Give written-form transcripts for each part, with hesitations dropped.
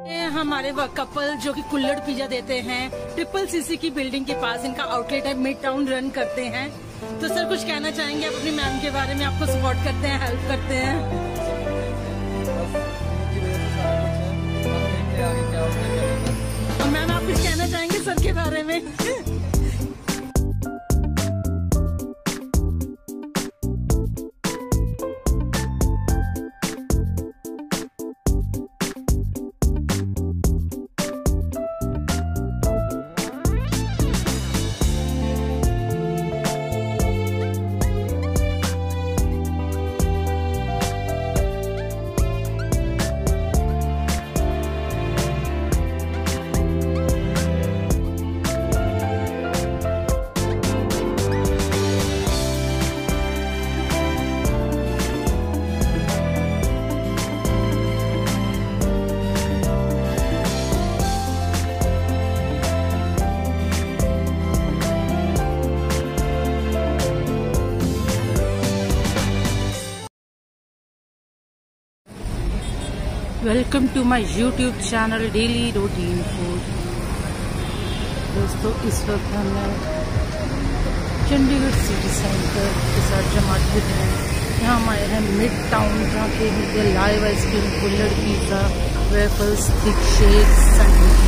हमारे कपल जो कि कुल्हड़ पिज्जा देते हैं ट्रिपल सीसी की बिल्डिंग के पास, इनका आउटलेट है, मिड टाउन रन करते हैं। तो सर कुछ कहना चाहेंगे आप अपनी मैम के बारे में? आपको सपोर्ट करते हैं, हेल्प करते हैं? मैम आप कुछ कहना चाहेंगे सर के बारे में? Welcome to my YouTube channel daily routine food. दोस्तों इस वक्त हमें चंडीगढ़ सिटी सेंटर के साथ जो मार्केट है, यहाँ हम आए हैं मिड टाउन, जहाँ पे मिलते live ice cream, kulhad pizza, waffles, thick shakes, sandwich.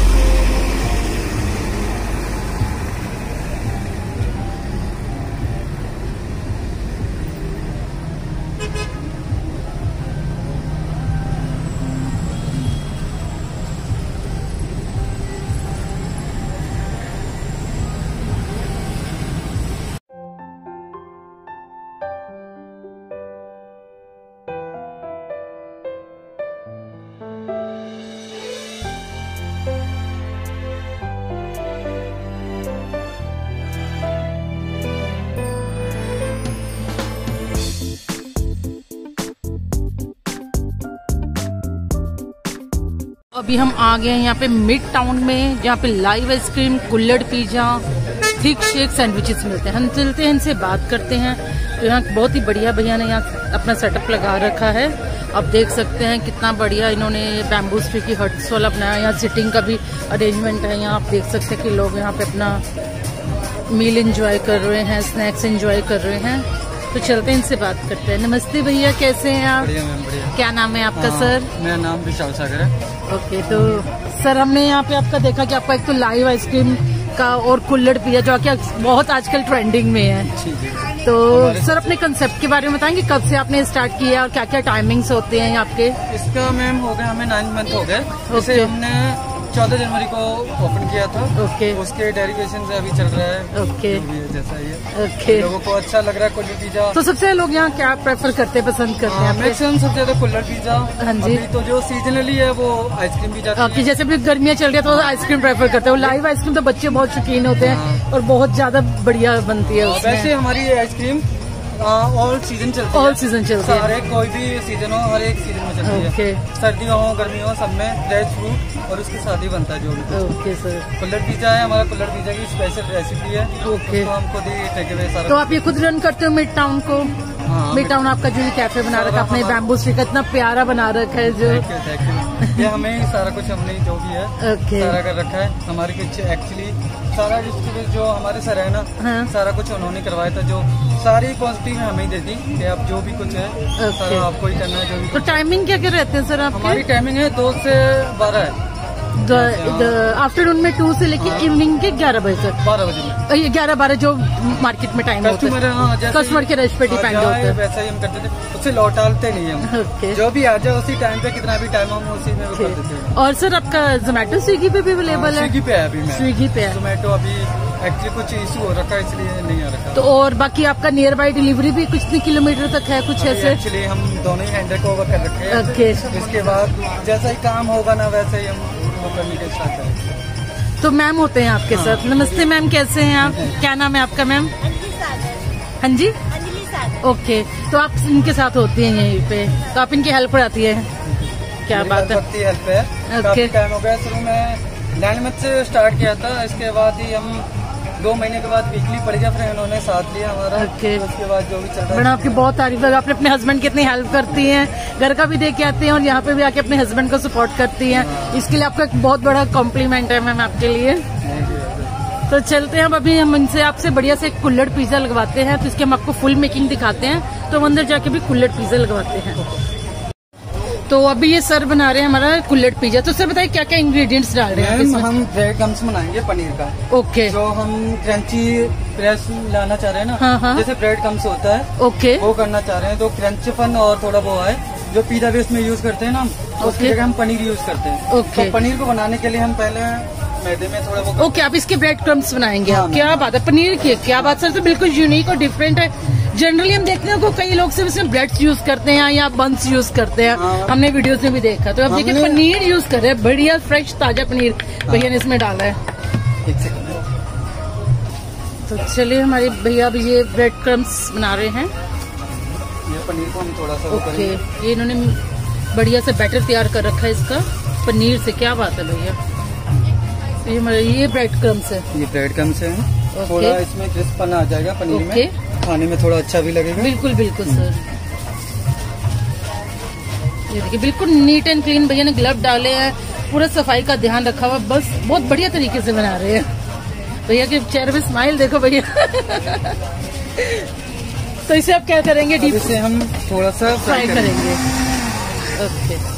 अभी हम आ गए हैं यहाँ पे मिड टाउन में, जहाँ पे live ice cream, kulhad pizza, thick shake, sandwiches मिलते हैं। हम चलते हैं, इनसे बात करते हैं। तो यहाँ बहुत ही बढ़िया भैया ने यहाँ अपना सेटअप लगा रखा है। आप देख सकते हैं कितना बढ़िया इन्होंने बैम्बू स्ट्री की हट्स वाला बनाया। यहाँ सिटिंग का भी अरेंजमेंट है। यहाँ आप देख सकते हैं कि लोग यहाँ पे अपना मील एंजॉय कर रहे हैं, स्नैक्स एंजॉय कर रहे हैं। तो चलते हैं, इनसे बात करते हैं। नमस्ते भैया, कैसे हैं आप? बढ़िया मैम, बढ़िया। क्या नाम है आपका? सर मेरा नाम विशाल सागर है। ओके, तो सर हमने यहाँ पे आपका देखा कि आपका एक तो लाइव आइसक्रीम का और कुल्हड़ पिज़्ज़ा जो कि बहुत आजकल ट्रेंडिंग में है। तो सर अपने कंसेप्ट के बारे में बताएंगे, कब से आपने स्टार्ट किया और क्या क्या टाइमिंग्स होते हैं आपके? इसका मैम हो गया हमें 9 मंथ हो गए। उसे हमने 14 जनवरी को ओपन किया था। ओके, उसके डेरिवेशन से अभी चल रहा है। ओके, जैसा ये ओके, लोगों को अच्छा लग रहा है कुल्हड़ पिज़्ज़ा। तो सबसे लोग यहाँ क्या प्रेफर करते हैं, पसंद करते हैं? मैक्सिमम सबसे ज्यादा कुल्हड़ पिज़्ज़ा। हाँ जी। तो जो सीजनली है वो आइसक्रीम पिज़्ज़ा कि जैसे भी गर्मियाँ चल रही है तो आइसक्रीम प्रेफर करते हैं। लाइव आइसक्रीम तो बच्चे बहुत शौकीन होते हैं और बहुत ज्यादा बढ़िया बनती है उसमें। वैसे हमारी आइसक्रीम ऑल सीजन चलती है। ऑल सीजन चलती है, हर एक कोई भी सीजन हो, हर एक सीजन में चलती है। सर्दियों हो, गर्मियों हो, सब में फ्रेश फ्रूट और उसके साथ ही बनता है जो भी। ओके सर, कुल्हड़ पिज़्ज़ा है हमारा। कुल्हड़ पिज़्ज़ा की स्पेशल रेसिपी है। ओके, तो हम खुद ही टेक अवे सारा। तो आप ये खुद रन करते हो मिड टाउन को? मिड टाउन आपका जो कैफे बना रखा है, अपने बैम्बू स्टिक इतना प्यारा बना रखा है जो। ये हमें सारा कुछ हमने जो भी है सारा कर रखा है। हमारे कुछ एक्चुअली सारा जो हमारे सर है ना, सारा कुछ उन्होंने करवाया था। जो सारी पॉजिटिव हमें दे दी कि आप जो भी कुछ है सारा आपको ही करना है जो भी। तो टाइमिंग क्या क्या रहते हैं सर आपके? हमारी टाइमिंग है 2 से 12 है। आफ्टरनून में 2 से लेके इवनिंग के 11 बजे तक। 12 बजे ये 11-12 जो मार्केट में टाइम होता है, कस्टमर के रश पे डिपेंड होता है। वैसा ही हम करते थे, उससे लौटालते नहीं हम। जो भी आ जाए उसी टाइम पे, कितना भी टाइम हम उसी में कर देते हैं। और सर आपका जोमेटो स्विगी पे भी अवेलेबल है? स्विगी पे है अभी। स्विगी पे है। जोमेटो अभी एक्चुअली कुछ इशू हो रखा है इसलिए नहीं आ रखा। तो और बाकी आपका नियर बाय डिलीवरी भी कितने किलोमीटर तक है कुछ ऐसे? एक्चुअली हम दोनों ही हैंडल को ओवर कर रखे हैं। ओके, इसके बाद जैसा ही काम होगा ना वैसे ही हम वो करने के साथ है। तो मैम होते हैं आपके साथ। नमस्ते मैम, कैसे हैं आप? क्या नाम है आपका मैम? हाँ जी, ओके, तो आप इनके साथ होती हैं यहीं पे, तो आप इनकी हेल्प कराती है? क्या बात है, हेल्प है। काफी टाइम हो गया। शुरू में 9 मंथ से स्टार्ट किया था, इसके बाद ही हम 2 महीने के बाद वीकली पड़ गया, फिर इन्होंने साथ लिया हमारा। उसके बाद जो भी चल रहा है। मैडम आपकी बहुत तारीफ है, आपने अपने हस्बैंड की इतनी हेल्प करती हैं, घर का भी देख के आते हैं और यहाँ पे भी आके अपने हस्बैंड को सपोर्ट करती हैं। इसके लिए आपका एक बहुत बड़ा कॉम्प्लीमेंट है मैम आपके लिए। तो चलते हैं अब, अभी हम इनसे आपसे बढ़िया से कुल्हड़ पिज्जा लगवाते हैं, तो इसकी हम आपको फुल मेकिंग दिखाते हैं। तो अंदर जाके भी कुल्हड़ पिज्जा लगवाते हैं। तो अभी ये सर बना रहे हैं हमारा कुल्हड़ पिज्जा। तो सर बताइए क्या क्या इंग्रेडिएंट्स डाल रहे हैं? हम ब्रेड क्रम्स बनाएंगे पनीर का। ओके। जो हम क्रंची प्रेस लाना चाह रहे हैं ना, हाँ। जैसे ब्रेड क्रम्स होता है, ओके, वो करना चाह रहे हैं। तो क्रंचपन और थोड़ा वो है जो पिज्जा बेस में यूज करते हैं ना, उसकी जगह हम पनीर यूज करते हैं। ओके। तो पनीर को बनाने के लिए हम पहले मैदे में थोड़ा वो। ओके, आप इसके ब्रेड क्रम्स बनाएंगे? हाँ, क्या बात है, पनीर की क्या बात सर, तो बिल्कुल यूनिक और डिफरेंट है। जनरली हम देखते हैं कई लोग सिर्फ इसमें ब्रेड्स यूज करते हैं या बंस यूज करते हैं। हमने वीडियोस में भी देखा। तो अब देखिए पनीर यूज कर रहे हैं, बढ़िया फ्रेश ताजा पनीर भैया ने इसमें डाला है। तो चलिए हमारे भैया अभी ये ब्रेड क्रम्स बना रहे हैं। ये पनीर को हम थोड़ा सा ओके, ये इन्होंने बढ़िया से बैटर तैयार कर रखा है इसका पनीर से। क्या बात है भैया। ये हमारे ये ब्रेड क्रम्स है। ये ब्रेड क्रम्स है। थोड़ा इसमें क्रिस्पन आ जाएगा पनीर में, खाने में थोड़ा अच्छा भी लगेगा। बिल्कुल बिल्कुल सर। ये देखिए बिल्कुल नीट एंड क्लीन भैया ने ग्लव डाले हैं, पूरा सफाई का ध्यान रखा हुआ, बस बहुत बढ़िया तरीके से बना रहे हैं। भैया के चेहरे पे स्माइल देखो भैया। तो इसे आप क्या करेंगे? डीप इसे हम थोड़ा सा फ्राई करेंगे। ओके,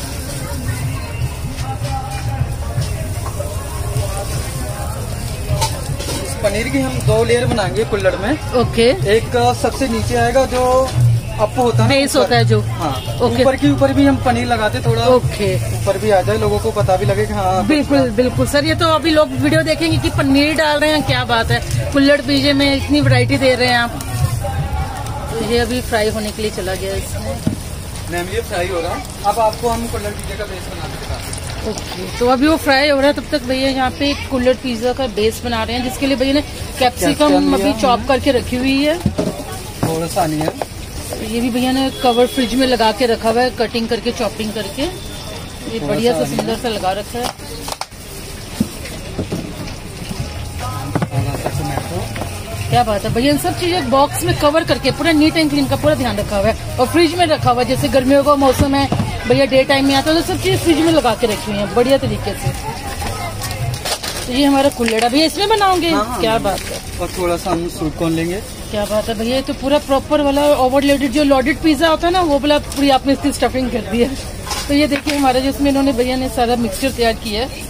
पनीर की हम 2 लेयर बनाएंगे कुल्हड़ में। ओके। एक सबसे नीचे आएगा जो अप होता है, बेस होता है जो। हाँ। ओके। ऊपर की ऊपर भी हम पनीर लगाते थोड़ा। ओके। ऊपर भी आ जाए, लोगों को पता भी लगे कि हाँ। बिल्कुल बिल्कुल सर, ये तो अभी लोग वीडियो देखेंगे कि पनीर डाल रहे हैं, क्या बात है, कुल्हड़ पिज्जे में इतनी वैरायटी दे रहे हैं आप। तो ये अभी फ्राई होने के लिए चला गया इसमें। मैम ये फ्राई हो रहा है, अब आपको हम कुल्हड़ पिज्जे का बेस बना के दिखाते हैं। ओके, तो अभी वो फ्राई हो रहा है, तब तक भैया यहाँ पे एक कुल्हड़ पिज्जा का बेस बना रहे हैं, जिसके लिए भैया ने कैप्सिकम अभी चॉप करके रखी हुई है। थोड़ा सा नहीं है, ये भी भैया ने कवर फ्रिज में लगा के रखा हुआ है, कटिंग करके चॉपिंग करके। ये बढ़िया सा सुंदर सा लगा रखा है। क्या बात है भैया, इन सब चीजें बॉक्स में कवर करके पूरा नीट एंड क्लीन का पूरा ध्यान रखा हुआ है, और फ्रिज में रखा हुआ है। जैसे गर्मियों का मौसम है भैया, डे टाइम में आता है, तो सब चीजें फ्रिज में लगा के रखी हुई है बढ़िया तरीके से। तो ये हमारा कुल्हड़ भैया इसमें बनाओगे? हाँ, क्या बात है। और थोड़ा सा हम स्वीट कॉर्न लेंगे। क्या बात है भैया, ये तो पूरा प्रॉपर वाला ओवरलोडेड जो लोडेड पिज्जा होता है ना, वो वाला पूरी आपने इसकी स्टफिंग कर दी है। तो ये देखिए हमारा जिसमें इन्होंने भैया ने सारा मिक्सचर तैयार किया है।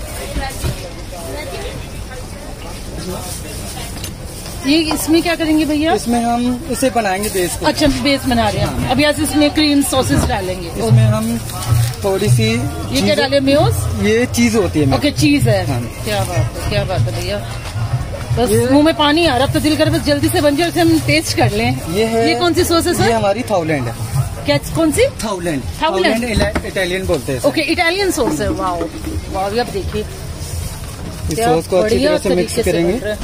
ये इसमें क्या करेंगे भैया? इसमें हम इसे बनाएंगे बेस को। अच्छा, बेस बना रहे हैं। अब यहाँ इसमें क्रीम सॉसेस डालेंगे। इसमें हम थोड़ी सी ये क्या डाले? मेयोस? ये चीज होती है। ओके, चीज है। हाँ। क्या बात है, क्या बात है भैया, बस मुंह में पानी आ रहा, अब तो दिल कर बस जल्दी से बन जाए, उसे हम टेस्ट कर लें। ये कौन सी सॉस है सर? ये हमारी थाउलैंड है। क्या, कौन सी? थाउलैंड इटालियन बोलते हैं। ओके, इटालियन सॉस है। वाह वाह, अब देखिए इस सॉस को अच्छी तरह से मिक्स करेंगे।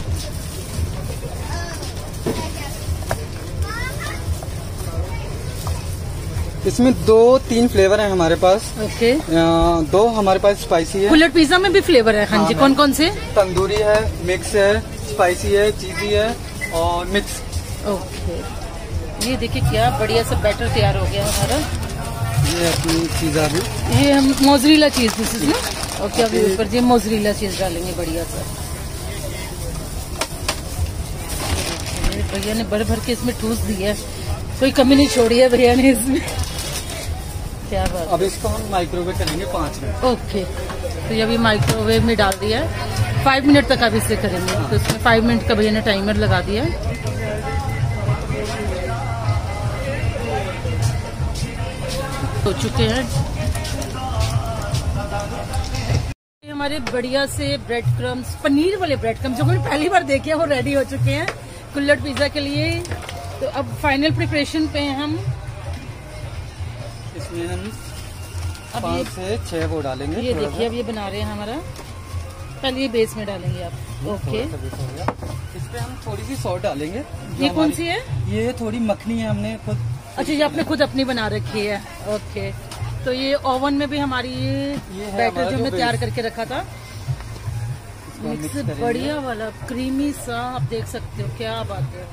इसमें 2-3 फ्लेवर है हमारे पास। ओके। 2 हमारे पास स्पाइसी है। कुल्हड़ पिज्जा में भी फ्लेवर है? हाँ जी। कौन कौन से? तंदूरी है, मिक्स है, स्पाइसी है, चीजी है और मिक्स। ओके, ये देखिए क्या बढ़िया सा बैटर तैयार हो गया हमारा। ये अपनी चीज आ गई। ये हम मोज़रेला चीज दिस इज ना। ओके, अभी ऊपर ये मोज़रेला चीज डालेंगे बढ़िया सा। भैया ने भर भर के इसमें ठूस दी है, कोई कमी नहीं छोड़ी है भैया ने इसमें। क्या बात। अब इसको हम माइक्रोवेव करेंगे 5 मिनट। ओके, तो ये अभी माइक्रोवेव में डाल दिया है, 5 मिनट तक आप इससे करेंगे। तो इसमें 5 मिनट का भैया ने टाइमर लगा दिया है। हो चुके हैं हमारे बढ़िया से ब्रेड क्रम्स, पनीर वाले ब्रेड क्रम्स जो मैंने पहली बार देखे हैं, वो रेडी हो चुके हैं कुल्हड़ पिज्जा के लिए। तो अब फाइनल प्रिपरेशन पे हैं हम। इसमें हम 5 से 6 वो डालेंगे। ये देखिए अब ये बना रहे हैं हमारा, पहले ये बेस में डालेंगे आप। ओके, इस पे हम थोड़ी सी सॉल्ट डालेंगे। ये कौन सी है? ये थोड़ी मखनी है, हमने खुद। अच्छा, ये आपने खुद अपनी बना रखी है। ओके, तो ये ओवन में भी हमारी ये बैटर जो हमने तैयार करके रखा था, मिक्स बढ़िया वाला क्रीमी सा, आप देख सकते हो। क्या बात है,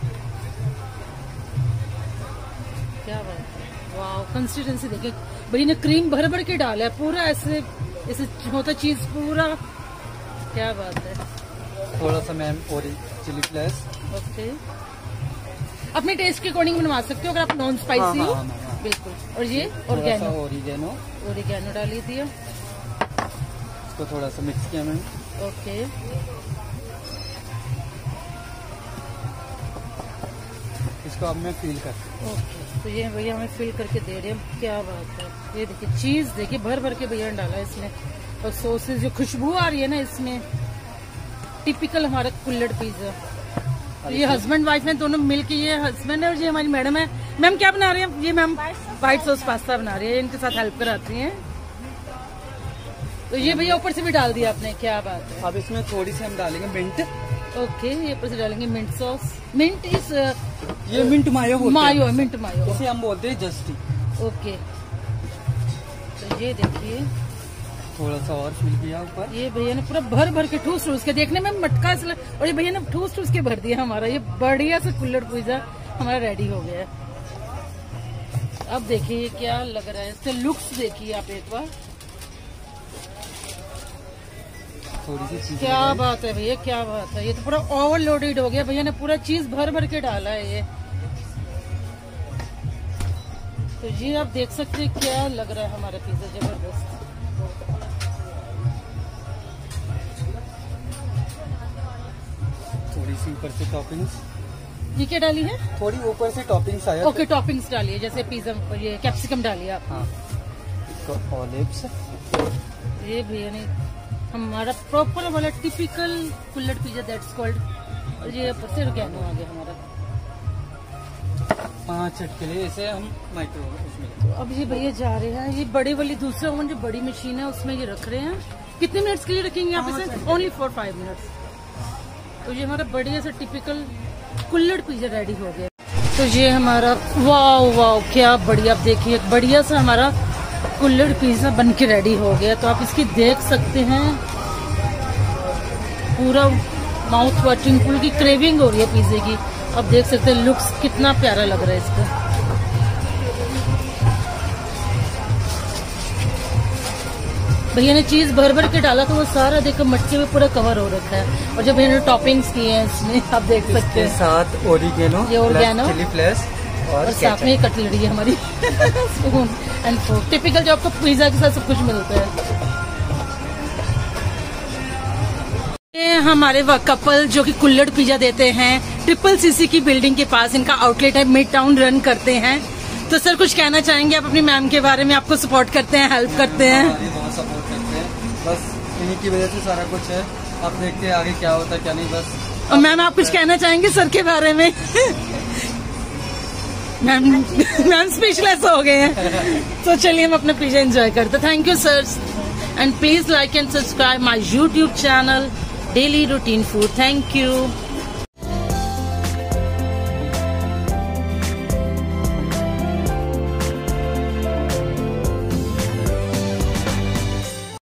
क्या बात है, वाह। कंसिस्टेंसी देखिए, भैया ने क्रीम भर भर के डाला है पूरा, ऐसे ऐसे होता चीज पूरा। क्या बात है। थोड़ा सा मैम और चिली फ्लेक्स। ओके, अपने टेस्ट के अकॉर्डिंग बनवा सकते हो अगर आप नॉन स्पाइसी हो। बिल्कुल। और ये ओरिगेनो डाली दिया, इसको थोड़ा सा मिक्स किया मैंने। ओके, इसको अब मैं फील कर। ओके, तो ये भैया हमें फील करके दे रहे हैं। क्या बात है, ये देखिए चीज देखिए भर भर के भैया ने डाला है इसमें, और सॉसेज जो खुशबू आ रही है ना इसमें, टिपिकल हमारा कुल्हड़ पिज्जा। ये हस्बैंड वाइफ है दोनों मिलके, ये हस्बैंड है और ये हमारी मैडम है। मैम क्या बना रही है? ये मैम व्हाइट सॉस पास्ता बना रही है, इनके साथ हेल्प कराती हैं। तो ये भैया ऊपर से भी डाल दिया आपने। क्या बात है। अब इसमें थोड़ी सी हम डालेंगे मिंट। ओके, ये ऊपर से डालेंगे मिंट सॉस। मिंट इस ये मिंट मायो मायो है, मिंट मायो इसे हम बोलते हैं जस्टी। ओके, तो ये देखिए थोड़ा सा और फिल किया ऊपर। ये भैया ने पूरा भर भर के ठूस ठूस के, देखने में मटका से, और ये भैया ने ठूस ठूस के भर दिया हमारा। ये बढ़िया से कुल्हड़ पिज्जा हमारा रेडी हो गया है। अब देखिए ये क्या लग रहा है, इसके लुक्स देखिए आप एक बार। थोड़ी सी चीज। क्या बात है भैया, क्या बात है। ये तो पूरा ओवरलोडेड हो गया, भैया ने पूरा चीज भर भर के डाला है ये। तो ये आप देख सकते हैं क्या लग रहा है हमारा पिज्जा, जबरदस्त। थोड़ी सी ऊपर से टॉपिंग्स। ये क्या डाली है? थोड़ी ऊपर से टॉपिंग्स आया। ओके, टॉपिंग्स डाली है, जैसे पिज्जा ये कैप्सिकम डाली आप। हाँ, इसको ऑलिव्स। ये भैया ने हमारा प्रॉपर वाला टिपिकल कुल्हड़ पिज्जा दैट्स कॉल्ड। और ये ऊपर से ऑर्गेनो आ गया हमारा। 5 चट के लिए इसे हम माइक्रोवेव उसमें। तो अब ये भैया जा रहे हैं, ये बड़े वाली दूसरा ओवन जो बड़ी मशीन है उसमें ये रख रहे हैं। कितने मिनट्स के लिए रखेंगे यहाँ पे से? Only 4-5 minutes. तो ये हमारा बढ़िया सा टिपिकल कुल्हड़ पिज्जा रेडी हो गया। तो ये हमारा वाओ वाओ, क्या बढ़िया, आप देखिए बढ़िया सा हमारा कुल्हड़ पिज्जा बन के रेडी हो गया। तो आप इसकी देख सकते हैं, पूरा माउथ वाटरिंग, पूरी क्रेविंग हो रही है पिज्जे की। आप देख सकते हैं लुक्स कितना प्यारा लग रहा है इसका। भैया ने चीज भर भर के डाला तो वो सारा देखो मटके में पूरा कवर हो रखा है। और जब भैया ने टॉपिंग्स किए हैं इसमें, आप देख सकते हैं साथ ओरिगेनो, ये ओरिगेनो, चिली फ्लेक्स और साथ में कटलरी है हमारी स्पून एंड फोर्क, टिपिकल जो आपको पिज्जा के साथ सब कुछ मिलता है। ये हमारे कपल जो कि कुल्हड़ पिज्जा देते हैं, CCC की बिल्डिंग के पास इनका आउटलेट है, मिड टाउन रन करते हैं। तो सर कुछ कहना चाहेंगे आप अपनी मैम के बारे में? आपको सपोर्ट करते हैं, हेल्प करते हैं? बहुत सपोर्ट करते हैं, बस इन्हीं की वजह से सारा कुछ है। आप देखते हैं आगे क्या होता है क्या नहीं, बस। और मैम आप कुछ कहना चाहेंगे सर के बारे में? मैम स्पीचलेस हो गए हैं। तो चलिए हम अपना पिज्जा एंजॉय करते हैं। Thank you sir, and please like and subscribe my YouTube channel daily routine food. Thank you.